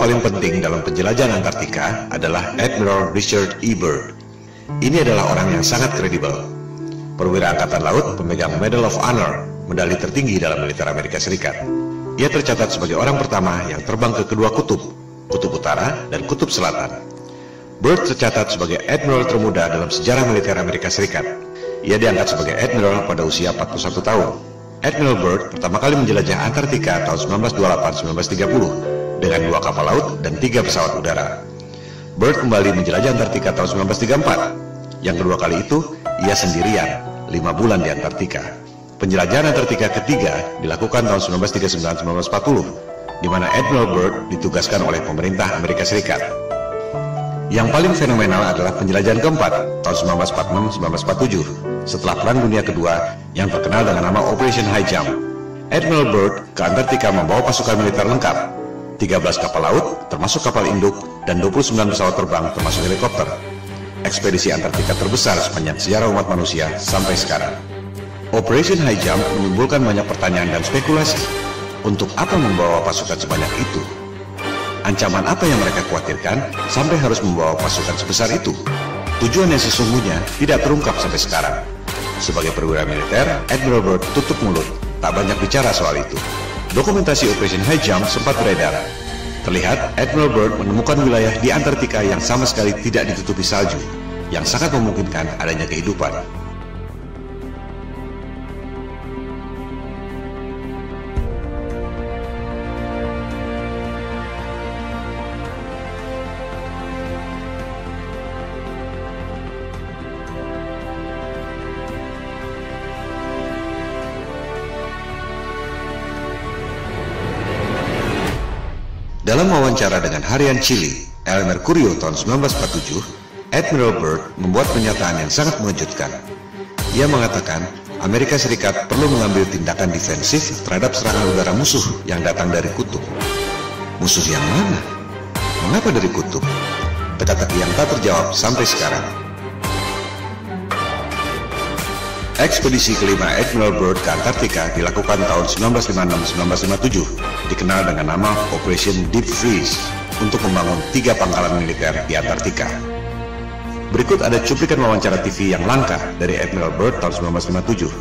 paling penting dalam penjelajahan Antartika adalah Admiral Richard E. Byrd. Ini adalah orang yang sangat kredibel. Perwira Angkatan Laut pemegang Medal of Honor, medali tertinggi dalam militer Amerika Serikat. Ia tercatat sebagai orang pertama yang terbang ke kedua kutub, Kutub Utara dan Kutub Selatan. Byrd tercatat sebagai Admiral termuda dalam sejarah militer Amerika Serikat. Ia diangkat sebagai Admiral pada usia 41 tahun. Admiral Byrd pertama kali menjelajah Antartika tahun 1928-1930 dengan 2 kapal laut dan 3 pesawat udara. Byrd kembali menjelajah Antartika tahun 1934. Yang kedua kali itu, ia sendirian, 5 bulan di Antartika. Penjelajahan Antartika ketiga dilakukan tahun 1939-1940, di mana Admiral Byrd ditugaskan oleh pemerintah Amerika Serikat. Yang paling fenomenal adalah penjelajahan keempat, tahun 1946-1947, setelah Perang Dunia Kedua, yang terkenal dengan nama Operation High Jump. Admiral Byrd ke Antartika membawa pasukan militer lengkap, 13 kapal laut, termasuk kapal induk, dan 29 pesawat terbang, termasuk helikopter. Ekspedisi Antartika terbesar sepanjang sejarah umat manusia sampai sekarang. Operation High Jump menimbulkan banyak pertanyaan dan spekulasi. Untuk apa membawa pasukan sebanyak itu? Ancaman apa yang mereka khawatirkan sampai harus membawa pasukan sebesar itu? Tujuan yang sesungguhnya tidak terungkap sampai sekarang. Sebagai perwira militer, Admiral Byrd tutup mulut, tak banyak bicara soal itu. Dokumentasi Operation High Jump sempat beredar. Terlihat Admiral Byrd menemukan wilayah di Antartika yang sama sekali tidak ditutupi salju, yang sangat memungkinkan adanya kehidupan. Dalam wawancara dengan harian Chile, El Mercurio tahun 1947, Admiral Byrd membuat pernyataan yang sangat mengejutkan. Ia mengatakan, Amerika Serikat perlu mengambil tindakan defensif terhadap serangan udara musuh yang datang dari kutub. Musuh yang mana? Mengapa dari kutub? Teka-teki yang tak terjawab sampai sekarang. Ekspedisi kelima Admiral Byrd ke Antartika dilakukan tahun 1956-1957, dikenal dengan nama Operation Deep Freeze, untuk membangun 3 pangkalan militer di Antartika. Berikut ada cuplikan wawancara TV yang langka dari Admiral Byrd tahun 1957.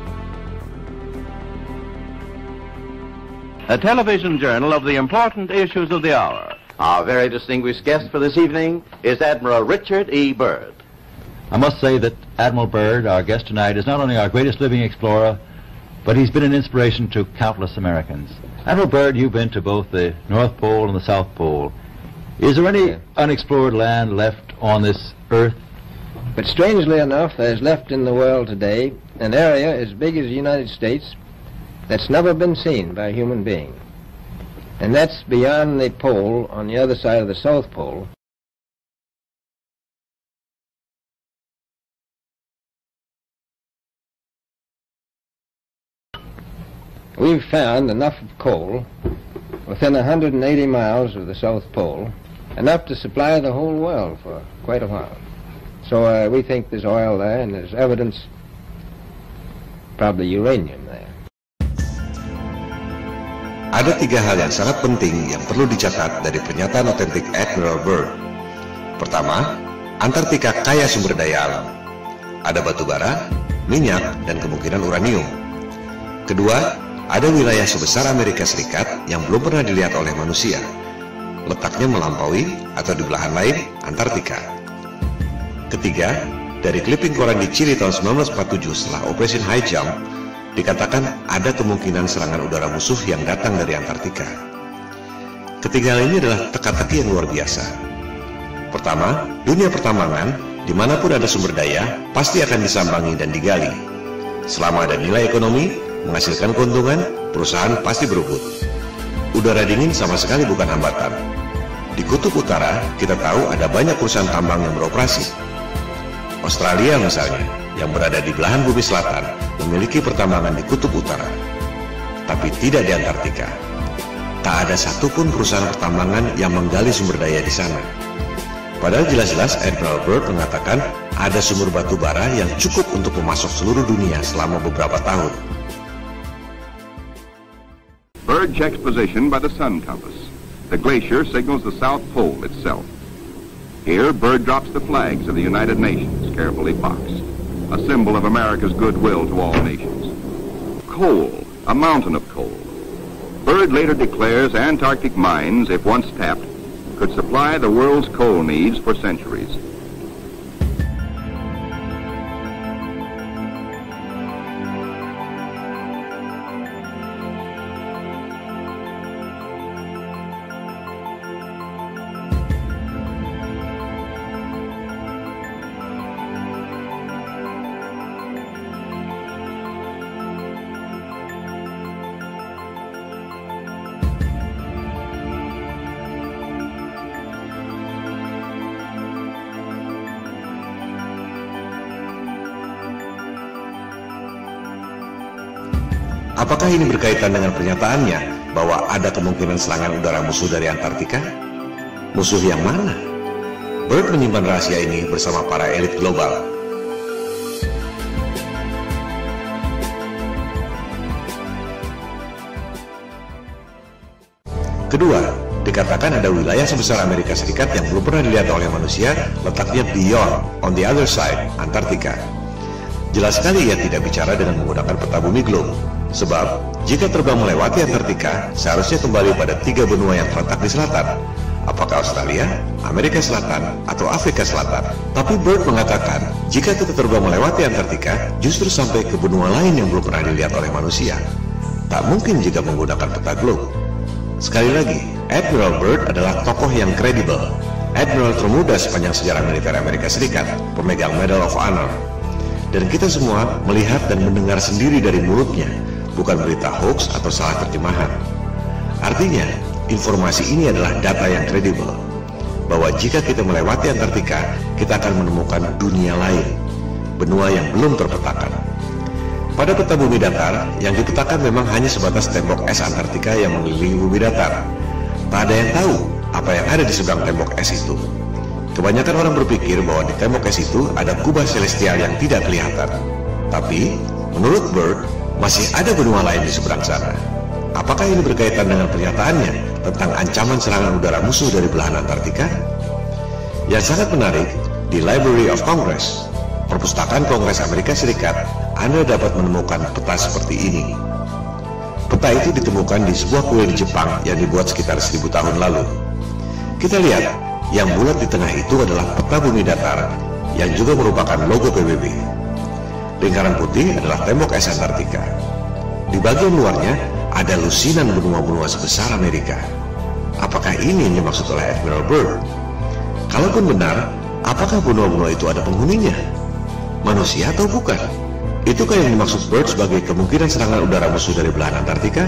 A television journal of the important issues of the hour. Our very distinguished guest for this evening is Admiral Richard E. Byrd. I must say that Admiral Byrd, our guest tonight, is not only our greatest living explorer, but he's been an inspiration to countless Americans. Admiral Byrd, you've been to both the North Pole and the South Pole. Is there any unexplored land left on this Earth? But strangely enough, there's left in the world today an area as big as the United States that's never been seen by a human being. And that's beyond the pole on the other side of the South Pole. We've found enough of coal within 180 miles of the South Pole, enough to supply the whole world for quite a while. So we think there's oil there, and there's evidence, probably uranium there. Ada 3 hal yang sangat penting yang perlu dicatat dari pernyataan otentik Admiral Byrd. Pertama, Antartika kaya sumber daya alam. Ada batu bara, minyak, dan kemungkinan uranium. Kedua, ada wilayah sebesar Amerika Serikat yang belum pernah dilihat oleh manusia. Letaknya melampaui atau di belahan lain Antartika. Ketiga, dari clipping koran di Chile tahun 1947 setelah Operation High Jump, dikatakan ada kemungkinan serangan udara musuh yang datang dari Antartika. Ketiga hal ini adalah teka-teki yang luar biasa. Pertama, dunia pertambangan, dimanapun ada sumber daya, pasti akan disambangi dan digali. Selama ada nilai ekonomi, menghasilkan keuntungan, perusahaan pasti berebut. Udara dingin sama sekali bukan hambatan. Di Kutub Utara, kita tahu ada banyak perusahaan tambang yang beroperasi. Australia misalnya, yang berada di belahan bumi selatan, memiliki pertambangan di Kutub Utara. Tapi tidak di Antartika. Tak ada satupun perusahaan pertambangan yang menggali sumber daya di sana. Padahal jelas-jelas Admiral Byrd mengatakan ada sumber batu bara yang cukup untuk memasok seluruh dunia selama beberapa tahun. Byrd checks position by the sun compass. The glacier signals the South Pole itself. Here, Byrd drops the flags of the United Nations, carefully boxed, a symbol of America's goodwill to all nations. Coal, a mountain of coal. Byrd later declares Antarctic mines, if once tapped, could supply the world's coal needs for centuries. Apakah ini berkaitan dengan pernyataannya bahwa ada kemungkinan serangan udara musuh dari Antartika? Musuh yang mana? Byrd menyimpan rahasia ini bersama para elit global. Kedua, dikatakan ada wilayah sebesar Amerika Serikat yang belum pernah dilihat oleh manusia, letaknya beyond, on the other side, Antartika. Jelas sekali ia tidak bicara dengan menggunakan peta bumi globe. Sebab, jika terbang melewati Antartika, seharusnya kembali pada 3 benua yang terletak di selatan. Apakah Australia, Amerika Selatan, atau Afrika Selatan? Tapi Byrd mengatakan, jika kita terbang melewati Antartika, justru sampai ke benua lain yang belum pernah dilihat oleh manusia. Tak mungkin jika menggunakan peta globe. Sekali lagi, Admiral Byrd adalah tokoh yang kredibel. Admiral termuda sepanjang sejarah militer Amerika Serikat, pemegang Medal of Honor. Dan kita semua melihat dan mendengar sendiri dari mulutnya, bukan berita hoax atau salah terjemahan. Artinya, informasi ini adalah data yang kredibel, bahwa jika kita melewati Antartika, kita akan menemukan dunia lain, benua yang belum terpetakan. Pada peta bumi datar, yang dipetakan memang hanya sebatas tembok es Antartika yang mengelilingi bumi datar. Tak ada yang tahu apa yang ada di seberang tembok es itu. Kebanyakan orang berpikir bahwa di tembok es itu ada kubah celestial yang tidak kelihatan. Tapi, menurut Byrd, masih ada benua lain di seberang sana. Apakah ini berkaitan dengan pernyataannya tentang ancaman serangan udara musuh dari belahan Antartika? Yang sangat menarik, di Library of Congress, Perpustakaan Kongres Amerika Serikat, Anda dapat menemukan peta seperti ini. Peta itu ditemukan di sebuah kuil di Jepang yang dibuat sekitar 1000 tahun lalu. Kita lihat, yang bulat di tengah itu adalah peta bumi datar, yang juga merupakan logo PBB. Lingkaran putih adalah tembok es Antartika. Di bagian luarnya ada lusinan benua-benua sebesar Amerika. Apakah ini yang dimaksud oleh Admiral Byrd? Kalaupun benar, apakah benua-benua itu ada penghuninya? Manusia atau bukan? Itukah yang dimaksud Byrd sebagai kemungkinan serangan udara musuh dari belahan Antartika?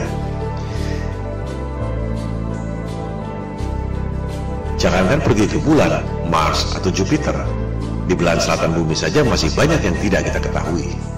Jangankan pergi ke bulan, Mars, atau Jupiter. Di belahan selatan bumi saja masih banyak yang tidak kita ketahui.